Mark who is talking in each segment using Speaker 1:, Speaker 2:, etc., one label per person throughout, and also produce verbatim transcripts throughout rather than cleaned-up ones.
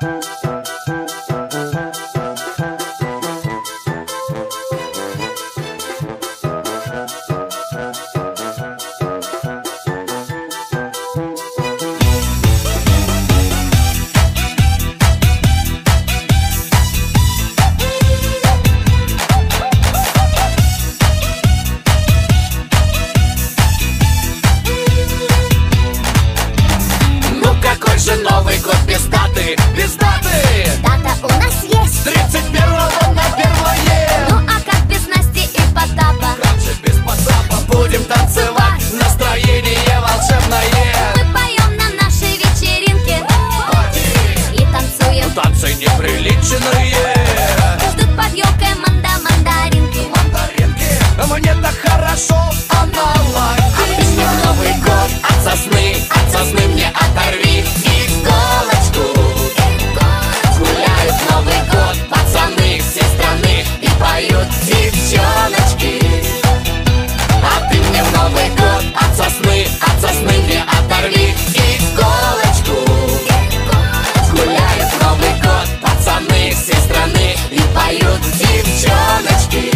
Speaker 1: Новый год без даты, без даты.
Speaker 2: Дата у нас есть
Speaker 1: тридцать первого на первое.
Speaker 2: Ну а как без Насти и Потапа?
Speaker 1: Как же без Потапа? Будем танцевать, настроение волшебное.
Speaker 2: Мы поем на нашей вечеринке и танцуем.
Speaker 1: Танцы неприличные.
Speaker 2: Ждут под елкой манда-мандаринки.
Speaker 1: Мандаринки. Мне так хорошо, она лайк.
Speaker 2: А ты мне в Новый год
Speaker 1: От сосны, от сосны мне оторви иголочку.
Speaker 2: гуляют
Speaker 1: Новый год, пацаны всей страны и поют девчоночки. А ты мне в Новый год от сосны, от сосны мне оторви иголочку. Гуляют Новый год, пацаны всей страны и поют девчоночки.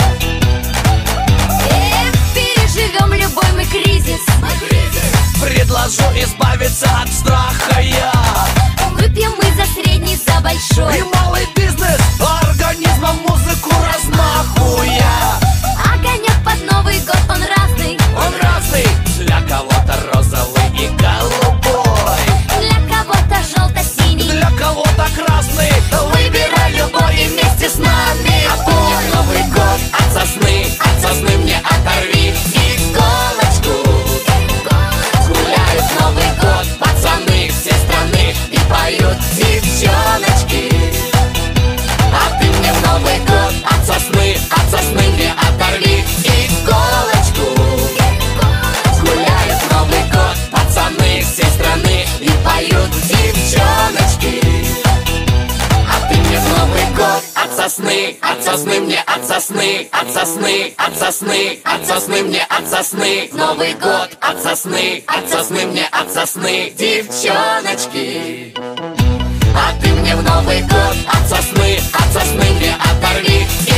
Speaker 2: Эх, переживем любой мы кризис.
Speaker 1: Предложу избавиться от страха я.
Speaker 2: Выпьем мы за средний, за большой.
Speaker 1: И малый бизнес, организмом музыку размахуя.
Speaker 2: Огонек под Новый год, он разный.
Speaker 1: Он разный, для кого-то розовый и голубой,
Speaker 2: Для кого-то желто-синий,
Speaker 1: для кого-то красный. Выбирай любой и вместе с нами. А ты мне в Новый год от сосны, от сосны мне оторви иголочку. Гуляют Новый год, пацаны всей страны и поют девчоночки. А ты мне в Новый год от сосны, от сосны мне оторви иголочку. Гуляют Новый год, пацаны всей страны и поют девчоночки. А ты мне в Новый год от сосны, от сосны мне от сосны, от сосны, от сосны, от сосны мне от сосны. Новый год от сосны, от сосны мне от сосны, девчоночки. А ты мне в Новый год от сосны, от сосны мне оторви